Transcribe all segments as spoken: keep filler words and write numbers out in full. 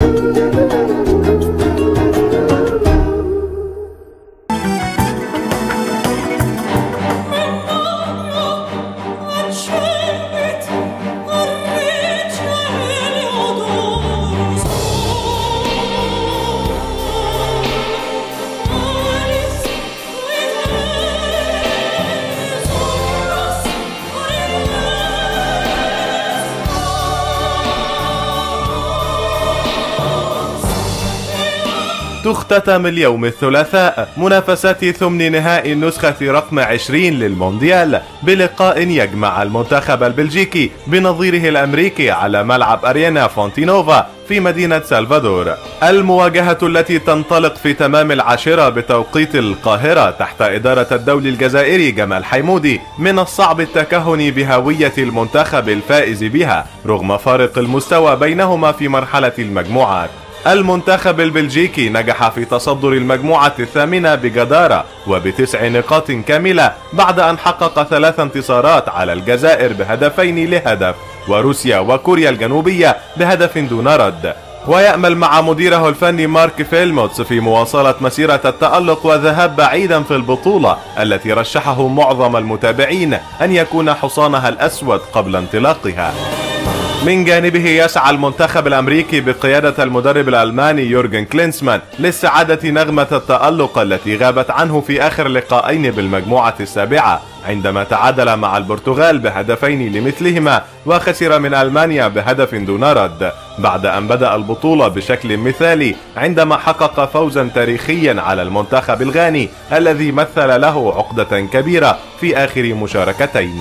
تختتم اليوم الثلاثاء منافسات ثمن نهائي النسخة رقم عشرين للمونديال بلقاء يجمع المنتخب البلجيكي بنظيره الأمريكي على ملعب أرينا فونتينوفا في مدينة سلفادور. المواجهة التي تنطلق في تمام العاشرة بتوقيت القاهرة تحت إدارة الدولي الجزائري جمال حيمودي من الصعب التكهن بهوية المنتخب الفائز بها رغم فارق المستوى بينهما في مرحلة المجموعات. المنتخب البلجيكي نجح في تصدر المجموعة الثامنة بجدارة وبتسع نقاط كاملة بعد أن حقق ثلاث انتصارات على الجزائر بهدفين لهدف وروسيا وكوريا الجنوبية بهدف دون رد. ويأمل مع مديره الفني مارك فيلموتس في مواصلة مسيرة التألق والذهاب بعيدا في البطولة التي رشحه معظم المتابعين أن يكون حصانها الأسود قبل انطلاقها. من جانبه يسعى المنتخب الأمريكي بقيادة المدرب الألماني يورجن كلينسمان لاستعادة نغمة التألق التي غابت عنه في آخر لقاءين بالمجموعة السابعة عندما تعادل مع البرتغال بهدفين لمثلهما وخسر من ألمانيا بهدف دون رد بعد أن بدأ البطولة بشكل مثالي عندما حقق فوزا تاريخيا على المنتخب الغاني الذي مثل له عقدة كبيرة في آخر مشاركتين.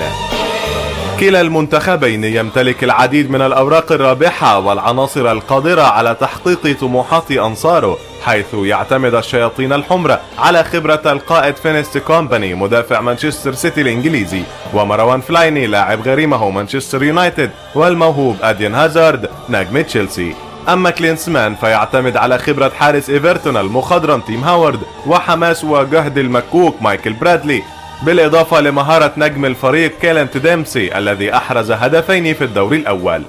كلا المنتخبين يمتلك العديد من الأوراق الرابحة والعناصر القادرة على تحقيق طموحات أنصاره، حيث يعتمد الشياطين الحمر على خبرة القائد فينست كومباني مدافع مانشستر سيتي الإنجليزي ومروان فلايني لاعب غريمه مانشستر يونايتد والموهوب أدين هازارد نجم تشيلسي. أما كلينسمان فيعتمد على خبرة حارس إيفرتون المخضرم تيم هاورد وحماس وجهد المكوك مايكل برادلي بالإضافة لمهارة نجم الفريق كالنت ديمسي الذي أحرز هدفين في الدور الأول.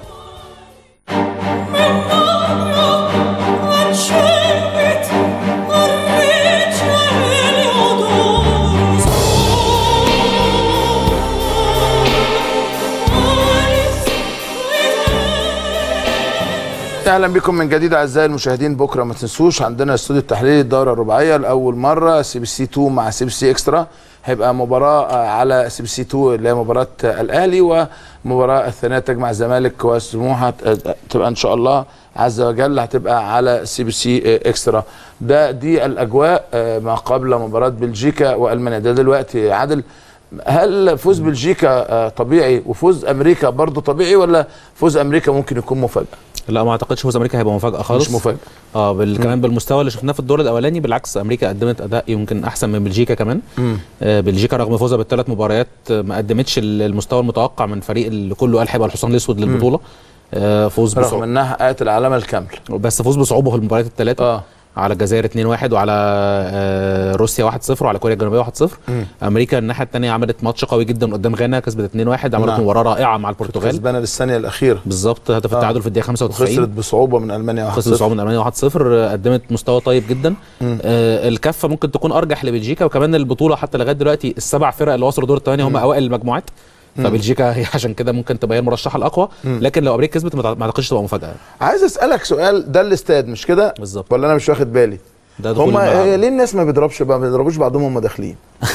اهلا بكم من جديد اعزائي المشاهدين. بكره ما تنسوش عندنا استوديو التحليل الدوره الرباعيه لاول مره سي بي سي اتنين مع سي بي سي اكسترا. هيبقى مباراه على سي بي سي اتنين اللي هي مباراه الاهلي، ومباراه الثانيه تجمع الزمالك وسموحه تبقى ان شاء الله عز وجل هتبقى على سي بي سي اكسترا. ده دي الاجواء ما قبل مباراه بلجيكا والمانيا. ده دلوقتي عادل، هل فوز بلجيكا طبيعي وفوز امريكا برضه طبيعي، ولا فوز امريكا ممكن يكون مفاجاه؟ لا ما اعتقدش فوز امريكا هيبقى مفاجاه خالص. مش مفاجاه اه بال... كمان بالمستوى اللي شفناه في الدور الاولاني، بالعكس امريكا قدمت اداء يمكن احسن من بلجيكا كمان. آه بلجيكا رغم فوزها بالثلاث مباريات ما قدمتش المستوى المتوقع من فريق اللي كله قال هيبقى الحصان الاسود للبطوله. آه فوز رغم انها حققت العلامه الكامله، بس فوز بصعوبه في المباريات الثلاثه. اه على الجزائر اتنين واحد وعلى آه روسيا واحد صفر وعلى كوريا الجنوبيه واحد صفر. امريكا الناحيه الثانيه عملت ماتش قوي جدا قدام غانا، كسبت اتنين واحد، عملت نعم. مباراه رائعه مع البرتغال، كسبانه للثانيه الاخيره بالظبط، هدف التعادل آه. في الدقيقه خمسة وتسعين، خسرت بصعوبه من المانيا واحد صفر. خسرت بصعوبه من المانيا واحد صفر، قدمت مستوى طيب جدا. آه الكفه ممكن تكون ارجح لبلجيكا، وكمان البطوله حتى لغايه دلوقتي السبع فرق اللي وصلوا دور الثمانيه هم اوائل المجموعات، فبلجيكا هي عشان كده ممكن تبقى هي المرشحه الاقوى. لكن لو امريكا كسبت ما اعتقدش تبقى مفاجاه. عايز اسالك سؤال، ده الاستاد مش كده بالظبط ولا انا مش واخد بالي؟ هم ليه الناس ما بيضربش بقى ما بيضربوش بعضهم وهم داخلين؟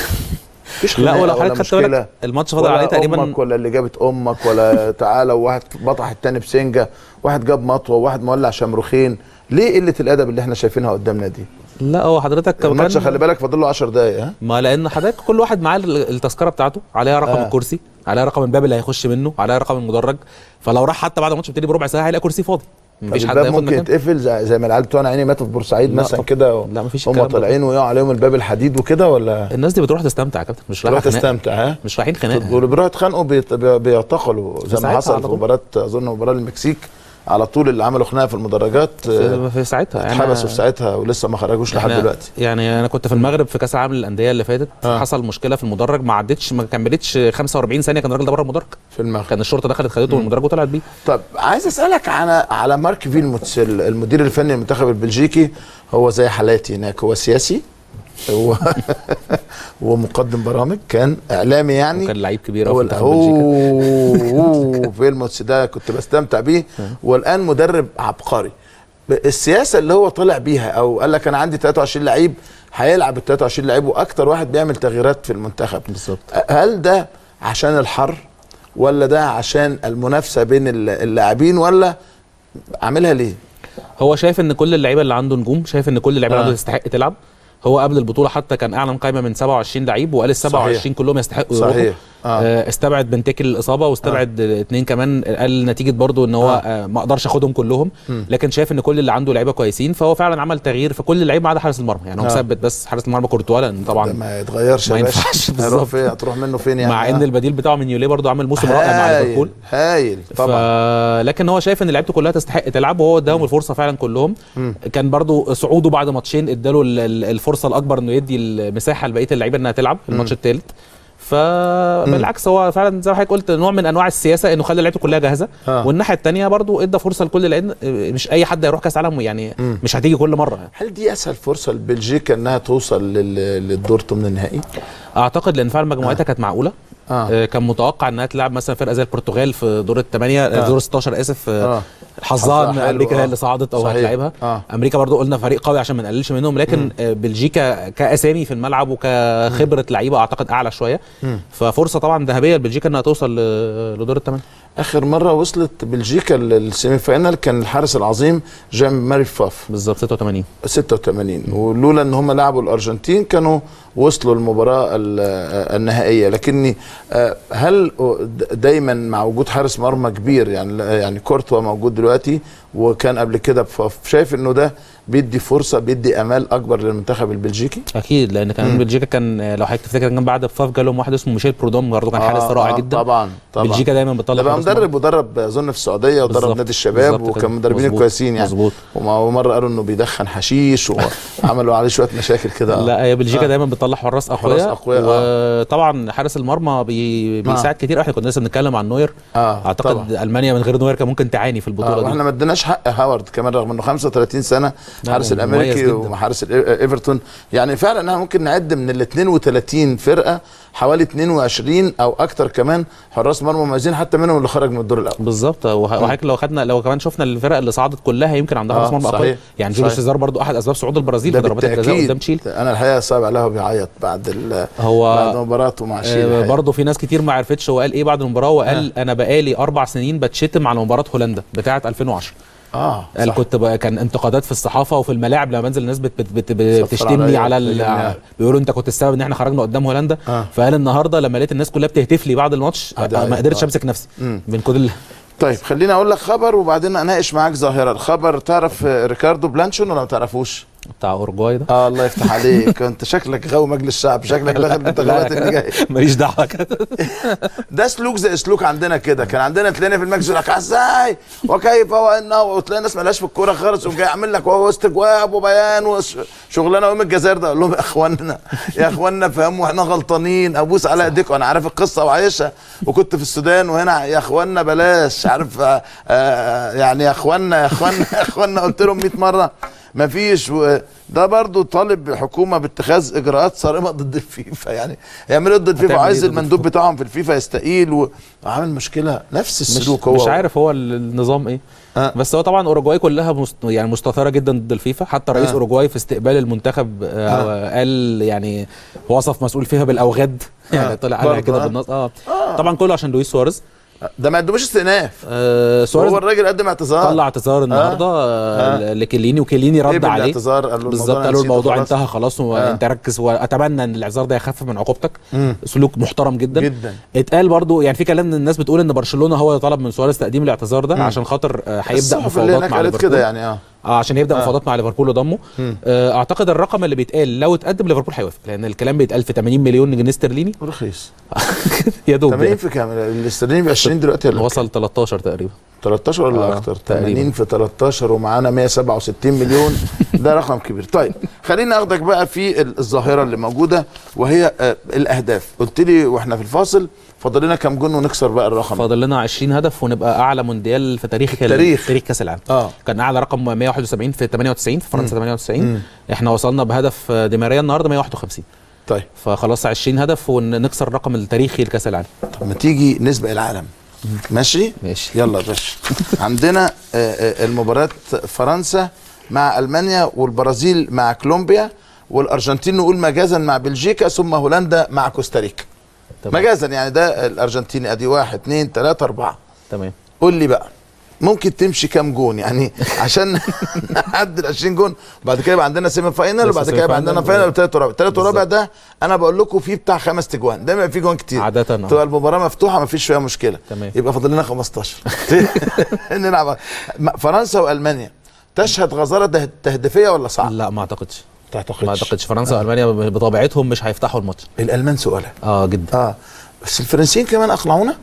لا ولا حضرتك خدت بالك الماتش فاضل عليه تقريبا امك ولا اللي جابت امك ولا تعالى وواحد بطح الثاني بسنجه، واحد جاب مطوه وواحد مولع شمروخين. ليه قله الادب اللي احنا شايفينها قدامنا دي؟ لا هو حضرتك الماتش خلي بالك فاضل له عشر دقايق. ها ما لان حضرتك كل واحد معاه التذكره بتاعته، عليها رقم آه. الكرسي، عليها رقم الباب اللي هيخش منه، عليها رقم المدرج، فلو راح حتى بعد الماتش بيبتدي بربع ساعه هيلاقي كرسي فاضي. مفيش حد ممكن يتقفل زي, زي ما العيال بتوعنا عيني ماتوا في بورسعيد مثلا كده، لا مفيش، هم طالعين ويقعوا عليهم الباب الحديد وكده، ولا الناس دي بتروح تستمتع يا كابتن، مش رايحه تستمتع. ها مش رايحين خناقه، واللي بيروحوا يتخانقوا بيعتقلوا زي ما حصل في مباراه اظن مباراه المكسيك على طول اللي عملوا خناقه في المدرجات في, في ساعتها اتحبسوا في ساعتها ولسه ما خرجوش لحد دلوقتي. يعني انا كنت في المغرب في كاس العالم للانديه اللي فاتت، آه. حصل مشكله في المدرج ما عدتش ما كملتش خمسة وأربعين ثانيه كان الراجل ده بره المدرج في المغرب، كان الشرطه دخلت خدته من المدرج وطلعت بيه. طب عايز اسالك على على مارك فيلموتس المدير الفني للمنتخب البلجيكي. هو زي حالاتي هناك، هو سياسي، هو هو مقدم برامج، كان اعلامي يعني، وكان لعيب كبير هو اوه فيلموتس ده كنت بستمتع بيه، والان مدرب عبقري. السياسه اللي هو طلع بيها او قال لك انا عندي ثلاثة وعشرين لعيب هيلعب ال ثلاثة وعشرين لعيب واكتر واحد بيعمل تغييرات في المنتخب بالظبط، هل ده عشان الحر ولا ده عشان المنافسه بين اللاعبين ولا عاملها ليه؟ هو شايف ان كل اللعيبه اللي عنده نجوم، شايف ان كل اللعيبه آه. اللي عنده تستحق تلعب. هو قبل البطوله حتى كان اعلن قائمه من سبعة وعشرين لعيب وقال ال سبعة وعشرين كلهم يستحقوا يروحوا. صحيح. آه. استبعد بنتكل الاصابه واستبعد آه. اثنين كمان، قال نتيجه برضو ان هو آه. آه ما اقدرش اخدهم كلهم، م. لكن شايف ان كل اللي عنده لعيبه كويسين، فهو فعلا عمل تغيير في كل اللعيبه ما عدا حارس المرمى. يعني هو مثبت آه. بس حارس المرمى كورتوا، لان طبعا ما يتغيرش ما ينفعش هيروح فين، هتروح منه فين يعني؟ مع آه. ان البديل بتاعه من يوليه برضو عامل موسم رائع مع ليفربول، هايل طبعا. ف... لكن هو شايف ان لعيبته كلها تستحق تلعب وهو اداهم الفرصه فعلا كلهم. م. كان برضو صعوده بعد ماتشين اداله الفرصه الاكبر انه يدي المساحه لبقيه اللعيبه انها تلعب في الماتش الثالث. فبالعكس هو فعلا زي ما حضرتك قلت نوع من انواع السياسه انه خلى لعيبته كلها جاهزه. آه. والناحيه الثانيه برضو ادى فرصه لكل، لان مش اي حد هيروح كاس عالم يعني، مم. مش هتيجي كل مره. هل دي اسهل فرصه لبلجيكا انها توصل للدور ثمن النهائي؟ اعتقد لان فعلا مجموعتها آه. كانت معقوله. آه. آه كان متوقع انها تلعب مثلا فرقه زي البرتغال في دور الثمانيه، آه. دور ستاشر اسف. آه. حظها ان امريكا هي اللي صعدت او هتلاعبها. آه. امريكا برضو قلنا فريق قوي عشان ما نقللش منهم، لكن آه بلجيكا كاسامي في الملعب وكخبره لعيبه اعتقد اعلى شويه. مم. ففرصه طبعا ذهبيه لبلجيكا انها توصل لدور الثمانيه. اخر مره وصلت بلجيكا للسيمي فاينال كان الحارس العظيم جيم ماري فاف بالظبط ستة وثمانين ستة وثمانين، ولولا ان هم لعبوا الارجنتين كانوا وصلوا المباراه النهائيه. لكني هل دايما مع وجود حارس مرمى كبير يعني يعني كورتوا موجود دلوقتي وكان قبل كده بفاف، شايف انه ده بيدي فرصه بيدي امال اكبر للمنتخب البلجيكي؟ اكيد، لان كان بلجيكا كان لو حضرتك تفتكر كان بعد بفاف جالهم واحد اسمه ميشيل برودوم برضه كان حارس آه رائع آه جدا. طبعا طبعا بلجيكا دايما بتطلع ده بقى مدرب ودرب اظن في السعوديه ودرب نادي الشباب وكان مدربين كويسين يعني. مظبوط. ومره قالوا انه بيدخن حشيش وعملوا عليه شويه مشاكل كده. لا هي بلجيكا آه. دايما بتطلع حراس اقوياء، وطبعا حارس المرمى بي... بيساعد آه. كتير. احنا كنا لسه بنتكلم عن نوير. آه. اعتقد طبعا. المانيا من غير نوير كان ممكن تعاني في البطوله آه. دي. واحنا ما اديناش حق هاورد كمان رغم انه خمسة وثلاثين سنه حارس الامريكي وحارس ايفرتون. يعني فعلا احنا ممكن نعد من ال اثنين وثلاثين فرقه حوالي اثنين وعشرين او اكتر كمان حراس مرمى مميزين، حتى منهم اللي خرج من الدور الاول. بالظبط. وحضرتك لو خدنا لو كمان شفنا الفرق اللي صعدت كلها يمكن عندها حراس مرمى اقوى. يعني جوليو سيزار برضو احد اسباب صعود البرازيل في ضربات الجزاء قدام تشيلي. انا الحقيقه صعب عليها وبيعيط بعد هو بعد مباراته مع شيلي. برضو في ناس كتير ما عرفتش هو قال ايه بعد المباراه، وقال آه. انا بقالي اربع سنين بتشتم على مباراه هولندا بتاعه ألفين وعشرة. اه قال كنت بقى كان انتقادات في الصحافه وفي الملاعب لما بنزل الناس بت بت بت بتشتمني على ال... بيقولوا انت كنت السبب ان احنا خرجنا قدام هولندا. آه. فقال النهارده لما لقيت الناس كلها بتهتف لي بعد الماتش ما قدرتش امسك نفسي من كل. طيب خليني اقول لك خبر وبعدين اناقش معاك ظاهره. الخبر تعرف ريكاردو بلانشون ولا ما تعرفوش؟ بتاع اورجواي ده. اه الله يفتح عليك انت شكلك غاوي مجلس الشعب، شكلك داخل الانتخابات اللي جايه. ماليش دعوه كده. ده سلوك زي سلوك عندنا كده، كان عندنا تلاقينا في المجلس يقول لك ازاي وكيف هو انه، وتلاقي ناس مالهاش في الكوره خالص وجاي يعمل لك وهو استجواب وبيان وشغلانه. يوم الجزائر ده اقول لهم يا اخوانا يا اخوانا فهموا احنا غلطانين، ابوس على ايديكم انا عارف القصه وعايشها وكنت في السودان وهنا، يا اخوانا بلاش عارف آه آه يعني يا اخوانا يا اخوانا يا اخوانا قلت لهم مئة مره مفيش. ده برضو طالب الحكومه باتخاذ اجراءات صارمه ضد الفيفا، يعني يعملوا ضد الفيفا وعايز المندوب بتاعهم في الفيفا يستقيل وعامل مشكله. نفس السلوك. هو مش عارف هو النظام ايه. آه. بس هو طبعا اوروجواي كلها مست... يعني مستثاره جدا ضد الفيفا. حتى رئيس آه. اوروجواي في استقبال المنتخب آه. آه. قال يعني وصف مسؤول فيها بالاوغاد. آه. يعني طلع عليها كده آه. بالنص اه. آه. طبعا كله عشان لويس سواريز. ده ما قدموش استئناف. آه هو الراجل قدم اعتذار، طلع اعتذار النهارده آه. آه. لكليني وكليني رد عليه بالظبط. قالوا الموضوع انتهى خلاص وانت آه. ركز، واتمنى ان الاعتذار ده يخفف من عقوبتك. مم. سلوك محترم جدا جدا. اتقال برضو يعني في كلام ان الناس بتقول ان برشلونه هو اللي طلب من سواريز تقديم الاعتذار ده مم. عشان خاطر هيبدا مفاوضات مع ليفربول كده يعني اه اه عشان يبدا مفاوضات آه. مع ليفربول وضمه. آه اعتقد الرقم اللي بيتقال لو اتقدم ليفربول هيوافق، لان الكلام بيتقال في ثمانين مليون جنيه استرليني. رخيص. يا دوب ثمانين في كام؟ الاسترليني ب عشرين دلوقتي ولا وصل تلتاشر تقريبا. تلتاشر ولا آه اكتر؟ ثمانين في تلتاشر ومعانا مية وسبعة وستين مليون. ده رقم كبير. طيب خليني اخدك بقى في الظاهره اللي موجوده وهي آه الاهداف. قلت لي واحنا في الفاصل فاضل لنا كام جون ونكسر بقى الرقم؟ فاضل لنا عشرين هدف ونبقى اعلى مونديال في تاريخ تاريخ تاريخ كاس العالم. اه كان اعلى رقم مية وواحد وسبعين في ثمانية وتسعين في فرنسا ثمانية وتسعين. احنا وصلنا بهدف دي ماريا النهارده مية وواحد وخمسين. طيب فخلاص عشرين هدف ونكسر الرقم التاريخي لكاس العالم. طب ما تيجي نسبق العالم. ماشي ماشي يلا يا باشا. عندنا المباراه فرنسا مع المانيا والبرازيل مع كولومبيا والارجنتين نقول مجازا مع بلجيكا ثم هولندا مع كوستاريكا. مجازا يعني ده الارجنتيني ادي واحد اثنين ثلاثة أربعة. تمام. قول لي بقى ممكن تمشي كام جون يعني عشان نعدي عشرين جون وبعد كده يبقى عندنا سيمي فاينل وبعد كده يبقى عندنا فاينل وثالث ورابع. ثالث ورابع ده انا بقول لكم فيه بتاع خمس تجوان، دايما في جوان كتير عادة. تبقى المباراه مفتوحه ما فيش فيها مشكله. تمام. يبقى فاضل لنا خمستاشر. نلعب. فرنسا والمانيا تشهد غزاره تهديفيه ولا صعب؟ لا ما اعتقدش. تعتقدش؟ ما اعتقدش. فرنسا والمانيا بطبيعتهم مش هيفتحوا الماتش. الالمان سؤالها اه جدا. اه بس الفرنسيين كمان اقنعونا.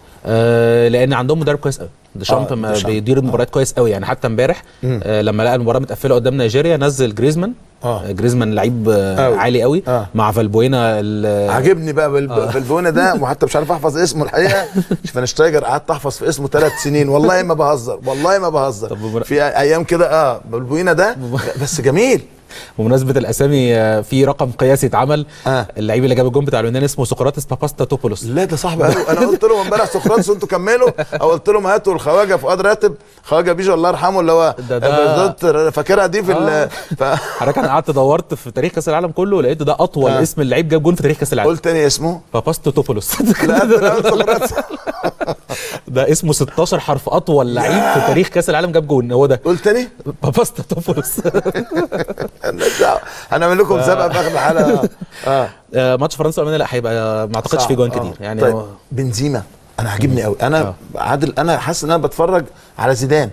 آه لان عندهم مدرب كويس قوي. ديشامب آه بيدير المباريات آه. كويس قوي يعني. حتى امبارح آه لما لقى المباراه متقفله قدام نيجيريا نزل جريزمان. آه. جريزمان لعيب آه عالي قوي آه. مع فالبوينا. عاجبني بقى فالبوينا آه. ده وحتى مش عارف احفظ اسمه الحقيقه. شفاينشتايجر قعدت احفظ في اسمه ثلاث سنين والله ما بهزر والله ما بهزر. في ايام كده اه فالبوينا ده بس جميل. بمناسبه الاسامي في رقم قياسي اتعمل. آه. اللعيب اللي جاب الجون بتاع اليونان اسمه سقراطس باباستاتوبولوس. لا ده صاحبي قالوا انا قلت لهم امبارح سقراطس وانتوا كملوا او قلت لهم هاتوا الخواجه فؤاد راتب خواجه بيجو الله يرحمه اللي هو ده ده فاكرها دي في آه. ف... حضرتك انا قعدت دورت في تاريخ كاس العالم كله لقيت ده اطول آه. اسم اللعيب جاب جون في تاريخ كاس العالم. قلت تاني اسمه باباستاتوبولوس. لا ده سقراطس. ده اسمه ستاشر حرف اطول لعيب في تاريخ كاس العالم جاب جون هو ده. قلت تاني باباستاتوبولوس. هنعمل لكم مسابقه في اخر الحلقه. اه, آه ماتش فرنسا والمانيا لا هيبقى ما اعتقدش فيه جوان كتير آه. يعني. طيب بنزيما انا عاجبني قوي. انا آه. عادل انا حاسس ان انا بتفرج على زيدان.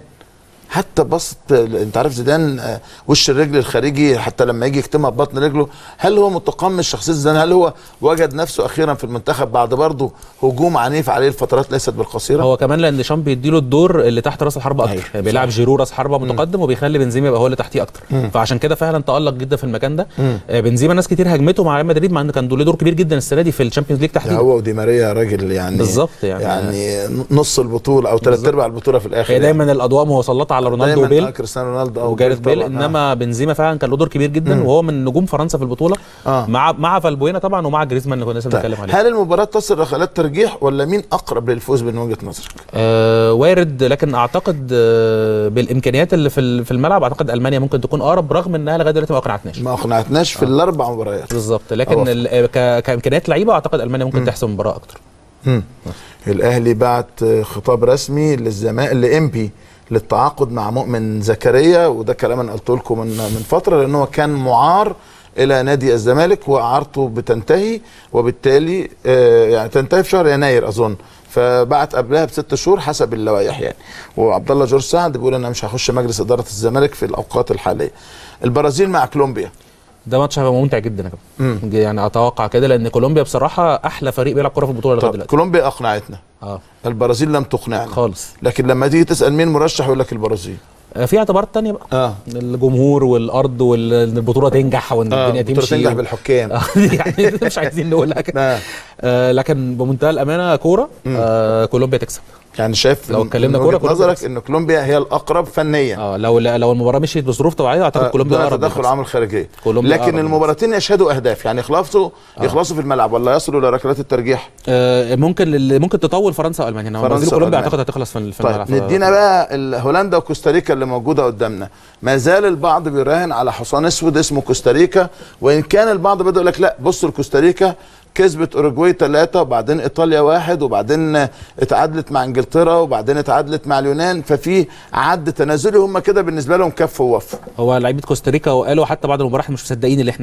حتى بسط انت عارف زيدان وش الرجل الخارجي حتى لما يجي يكتمها ببطن رجله. هل هو متقمص شخصيه زيدان؟ هل هو وجد نفسه اخيرا في المنتخب بعد برضه هجوم عنيف عليه الفترات ليست بالقصيره؟ هو كمان لان ديشامب بيديله الدور اللي تحت راس الحربه اكتر. يعني بيلعب جيرو راس حربه متقدم وبيخلي بنزيما يبقى هو اللي تحتيه اكتر. مم. فعشان كده فعلا تالق جدا في المكان ده. مم. بنزيما ناس كتير هجمته مع ريال مدريد مع انه كان له دور كبير جدا السنه دي في الشامبيونز ليج تحديدا. هو ودي ماريا راجل يعني بالظبط يعني يعني نص البطوله او ثلاث ارباع البطوله في الاخر. هي دايما يعني. الاضواء مسلطه على رونالدو وبيل كريستيانو رونالدو او وجاريث بيل. انما آه. بنزيما فعلا كان له دور كبير جدا. مم. وهو من نجوم فرنسا في البطوله آه. مع مع فالبوينا طبعا ومع جريزمان اللي كنا لسه بنتكلم عليه. هل المباراه تصل ركلات ترجيح ولا مين اقرب للفوز من وجهه نظرك؟ آه وارد لكن اعتقد آه بالامكانيات اللي في في الملعب اعتقد المانيا ممكن تكون اقرب رغم انها لغايه دلوقتي ما اقنعتناش. ما اقنعتناش في آه. الاربع مباريات بالظبط. لكن كامكانيات لعيبه اعتقد المانيا ممكن م. تحسم المباراه اكتر. م. الاهلي بعت خطاب رسمي للزمالك لامبي للتعاقد مع مؤمن زكريا وده كلام انا قلت لكم من من فتره لان هو كان معار الى نادي الزمالك واعارته بتنتهي وبالتالي آه يعني تنتهي في شهر يناير اظن. فبعت قبلها بست شهور حسب اللوائح يعني. وعبد الله جورج سعد بيقول انا مش هخش مجلس اداره الزمالك في الاوقات الحاليه. البرازيل مع كولومبيا ده ماتش هيبقى ممتع جدا يا كابتن. يعني اتوقع كده لان كولومبيا بصراحه احلى فريق بيلعب كوره في البطوله لغايه دلوقتي. كولومبيا اقنعتنا اه البرازيل لم تقنعنا خالص. لكن لما تيجي تسال مين مرشح يقول لك البرازيل. آه في اعتبارات ثانيه بقى اه الجمهور والارض وان البطوله تنجح وان آه الدنيا تمشي تنجح بالحكام. آه يعني مش عايزين نقولها كده. آه لكن بمنتهى الامانه كوره آه كولومبيا تكسب. يعني شايف لو اتكلمنا كوره نظرك ان كولومبيا هي الاقرب فنيا. اه لو لو المباراه مشيت بظروف طبيعيه اعتقد آه كولومبيا اقرب. تدخل عامل خارجيه. لكن المباراتين يشهدوا اهداف يعني يخلصوا آه. يخلصوا في الملعب ولا يصلوا لركلات الترجيح. آه ممكن ممكن تطول فرنسا والمانيا. فرنسا كولومبيا اعتقد هتخلص في طيب الملعب. ندينا بقى هولندا وكوستاريكا اللي موجوده قدامنا. ما زال البعض بيراهن على حصان اسود اسمه كوستاريكا وان كان البعض بدا يقول لك لا بصوا الكوستاريكا كسبت اوروجواي ثلاثة وبعدين ايطاليا واحد وبعدين اتعادلت مع انجلترا وبعدين اتعادلت مع اليونان ففي عد تنازلي هم كده بالنسبه لهم كف ووف. هو لعيبه كوستاريكا وقالوا حتى بعد المباراه مش مصدقين اللي احنا فيه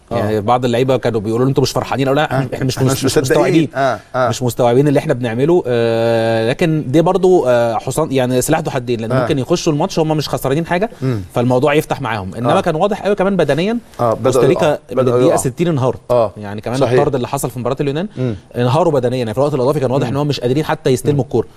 يعني بعض اللعيبه كانوا بيقولوا انتوا مش فرحانين، اقول لا احنا مش, مش, مش مستوعبين آه. آه. مش مستوعبين اللي احنا بنعمله. آه لكن دي برضو آه حصان يعني سلاح ذو حدين، لان آه. ممكن يخشوا الماتش هم مش خسرانين حاجه م. فالموضوع يفتح معاهم، انما آه. كان واضح قوي كمان بدنيا آه. كوستاريكا من الدقيقه ستين انهارت آه. يعني كمان الطرد اللي حصل في مباراه اليونان م. انهاروا بدنيا، يعني في الوقت الاضافي كان واضح ان هم مش قادرين حتى يستلموا الكوره.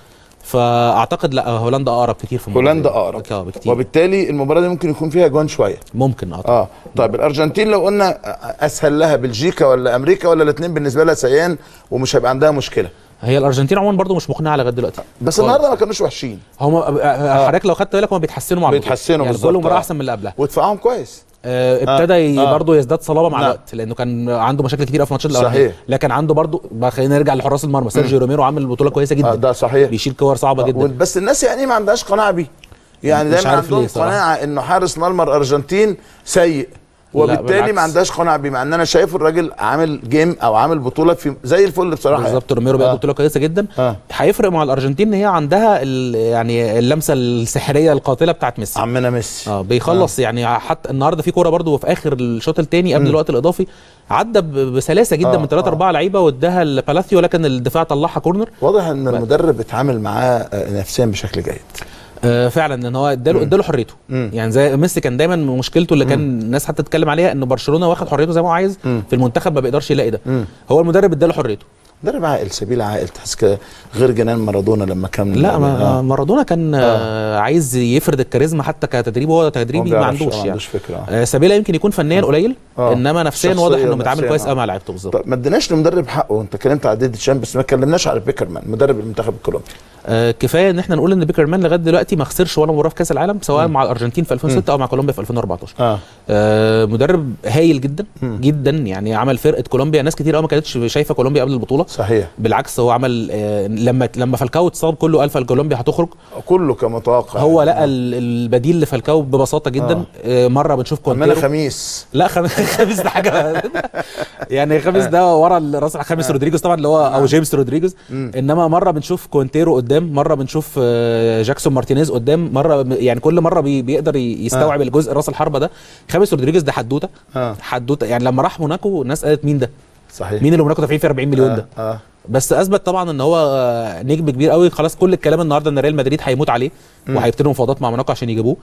فاعتقد لا هولندا اقرب كتير في المباراه، هولندا اقرب بكتير، وبالتالي المباراه دي ممكن يكون فيها جوان شويه ممكن اه اه طيب الارجنتين لو قلنا اسهل لها بلجيكا ولا امريكا، ولا الاثنين بالنسبه لها سيان ومش هيبقى عندها مشكله؟ هي الارجنتين عموما برضو مش مقنعه لغايه دلوقتي، بس النهارده ما كانوش وحشين هم حضرتك لو خدت بالك هم بيتحسنوا مع بيتحسنوا يعني كل مباراه احسن من اللي قبلها، ودفاعهم كويس آه ابتدى آه. برضه يزداد صلابه مع الوقت، لانه كان عنده مشاكل كتير في ماتشات الاولانيه، لكن عنده برضه خلينا نرجع لحراس المرمى، سيرجيو روميرو عامل بطوله كويسه جدا. آه ده صحيح، بيشيل كور صعبه جدا، بس الناس يعني ما عندهاش قناعه بيه، يعني دايما عندهم قناعه انه حارس مرمى الارجنتين سيء، وبالتالي ما عندهاش قناعه بيه، مع ان انا شايف الراجل عامل جيم او عامل بطوله في زي الفل بصراحه. بالظبط روميرو بياخد بطوله كويسه جدا. هيفرق مع الارجنتين ان هي عندها يعني اللمسه السحريه القاتله بتاعت ميسي، عمنا ميسي اه بيخلص آه. يعني حتى النهارده في كوره برده في اخر الشوط الثاني قبل م. الوقت الاضافي عدى بسلاسه جدا آه. من ثلاثة أربعة لعيبه واداها لبالاثيو، لكن الدفاع طلعها كورنر. واضح ان المدرب اتعامل معاه نفسيا بشكل جيد. آه فعلا ان هو اداله اداله حريته، مم. يعني زي ميسي كان دايما مشكلته اللي كان الناس حتى تتكلم عليها انه برشلونه واخد حريته زي ما هو عايز، مم. في المنتخب ما بيقدرش يلاقي ده، مم. هو المدرب اداله حريته. مدرب عاقل، سبيل عاقل، تحس كده غير جنان مارادونا لما كان لا ما آه. مارادونا كان آه. عايز يفرض الكاريزما حتى كتدريب، هو تدريبي ما عندوش يعني عندوش فكره آه. سبيلا يمكن يكون فنيا قليل آه. انما نفسيا واضح انه متعامل كويس قوي مع لعيبته. بالظبط. طب ما اديناش للمدرب حقه، انت اتكلمت على ديدي تشام بس ما اتكلمناش على بيكرمان مدرب المنتخب الكولومبي. آه كفايه ان احنا نقول ان بيكرمان لغايه دلوقتي ما خسرش ولا مباراه في كاس العالم، سواء م. مع الارجنتين في ألفين وستة م. او مع كولومبيا في ألفين وأربعتاشر. آه. آه مدرب هايل جدا م. جدا، يعني عمل فرقه كولومبيا ناس كتير قوي ما كانتش شايفه كولومبيا قبل البطوله. صحيح. بالعكس هو عمل آه لما لما فالكاو اتصاب كله قال كولومبيا هتخرج، كله كمتوقع، هو لقى البديل لفالكاو ببساطه جدا. آه. آه مره بنشوف كونتيرو خميس لا خميس ده حاجه يعني خميس ده ورا الراس خميس رودريجيز طبعا اللي هو او جيمس رودريجيز، انما مره بنشوف كونتيرو قدام، مره بنشوف جاكسون مارتينيز قدام، مره يعني كل مره بي بيقدر يستوعب آه. الجزء راس الحربه ده. خامس رودريجيز ده حدوته آه. حدوته، يعني لما راح موناكو الناس قالت مين ده؟ صحيح، مين اللي موناكو دافعين فيه أربعين مليون آه. ده؟ آه. بس اثبت طبعا ان هو نجم كبير قوي. خلاص كل الكلام النهارده ان ريال مدريد هيموت عليه وهيبتدوا مفاوضات مع موناكو عشان يجيبوه.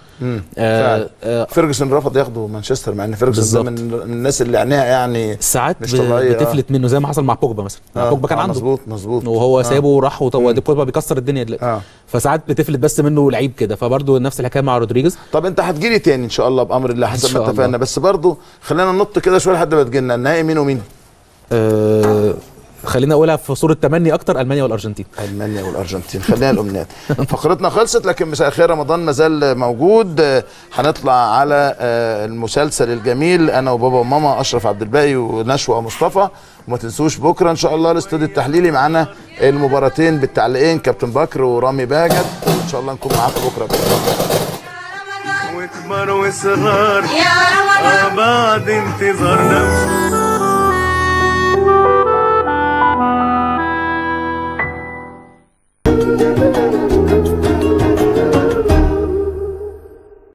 آه آه فيرجسون رفض ياخده مانشستر، مع ان فيرجسون من الناس اللي عينيها يعني ساعات بتفلت منه زي ما حصل مع بوجبا مثلا. آه. بوجبا كان آه عنده مظبوط مظبوط وهو آه. سابه وراح، وبوجبا بيكسر الدنيا دلوقتي. آه. فساعات بتفلت بس منه لعيب كده، فبرضه نفس الحكايه مع رودريجيز. طب انت هتجيلي تاني ان شاء الله بامر الله حسب ما اتفقنا، بس برضه خلينا ننط كده شويه لحد ما تجيلنا النهائي مين ومين؟ آه خلينا اقولها في صوره تمني اكتر، المانيا والارجنتين. المانيا والارجنتين، خلينا الامنيات. فقرتنا خلصت، لكن مساء الخير رمضان ما زال موجود. هنطلع على المسلسل الجميل انا وبابا وماما، اشرف عبد الباقي ونشوى مصطفى. وما تنسوش بكره ان شاء الله الاستوديو التحليلي معانا المباراتين بالتعليقين كابتن بكر ورامي باجت، ان شاء الله نكون معاكم بكره باذن الله. واصرار يا رمضان بعد انتظار نفسه